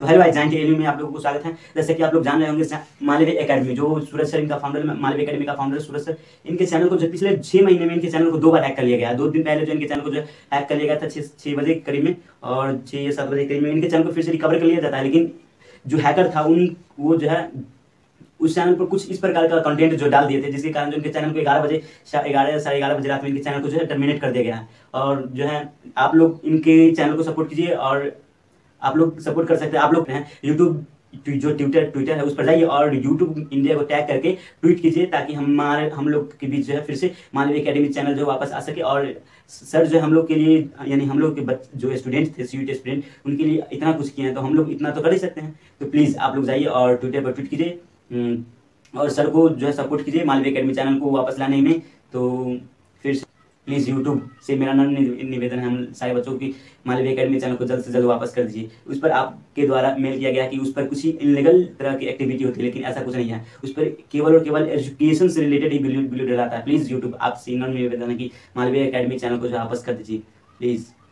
तो hello guys, के LU में आप लोगों को स्वागत है। जैसे कि आप लोग जान रहे होंगे, मालवीय एकेडमी जो सूरज सर इनका फाउंडर, मालवीय एकेडमी का फाउंडर सूरज सर, इनके चैनल को जो पिछले 6 महीने में इनके चैनल को 2 बार हैक कर लिया गया। 2 दिन पहले जो इनके चैनल को जो हैक कर लिया गया था 6 बजे करीब में, और 6 या 7 बजे करीब में इनके चैनल को फिर से रिकवर कर लिया जाता है। लेकिन जो हैकर था वो जो है उस चैनल पर कुछ इस प्रकार का कंटेंट जो डाल दिए थे, जिसके कारण जो इनके चैनल को 11 बजे, 11 साढ़े 11 बजे रात में इनके चैनल को जो है टर्मिनेट कर दिया गया है। और जो है आप लोग इनके चैनल को सपोर्ट कीजिए, और आप लोग सपोर्ट कर सकते हैं। आप लोग हैं यूट्यूब जो ट्विटर है उस पर जाइए और यूट्यूब इंडिया को टैग करके ट्वीट कीजिए, ताकि हम लोग के बीच जो है फिर से मालवीय एकेडमी चैनल जो वापस आ सके। और सर जो हम लोग के लिए, यानी हम लोग के जो स्टूडेंट थे, सीयूटी स्टूडेंट, उनके लिए इतना कुछ किए हैं, तो हम लोग इतना तो कर ही सकते हैं। तो प्लीज़ आप लोग जाइए और ट्विटर पर ट्वीट कीजिए, और सर को जो है सपोर्ट कीजिए मालवीय एकेडमी चैनल को वापस लाने में। तो फिर प्लीज़ यूट्यूब से मेरा निवेदन है हम सारे बच्चों की, मालवीय एकेडमी चैनल को जल्द से जल्द वापस कर दीजिए। उस पर आपके द्वारा मेल किया गया कि उस पर कुछ ही इनलीगल तरह की एक्टिविटी होती है, लेकिन ऐसा कुछ नहीं है। उस पर केवल और केवल एजुकेशन से रिलेटेड ही वीडियो डलाता है। प्लीज़ यूट्यूब आपसे निवेदन है कि मालवीय एकेडमी चैनल को जो वापस कर दीजिए प्लीज़।